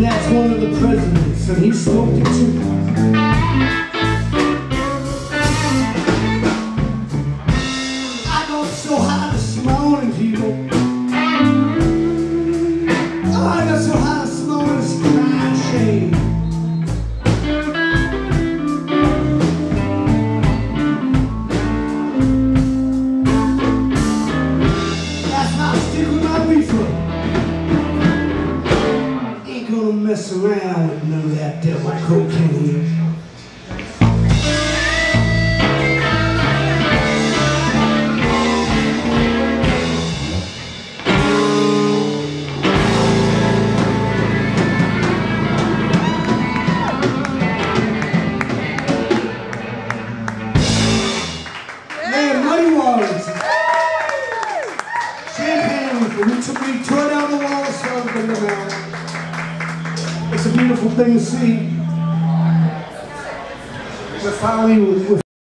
And that's one of the presidents, and he smoked it too. I got so high this morning, people. Oh, I got so high this morning, it's crying shame. That's my stick with my reefer. Ain't gonna mess around with none of that devil cocaine. Man, Muddy Waters. Champagne, we tore down the walls so we bring them out. It's a beautiful thing to see. We're finally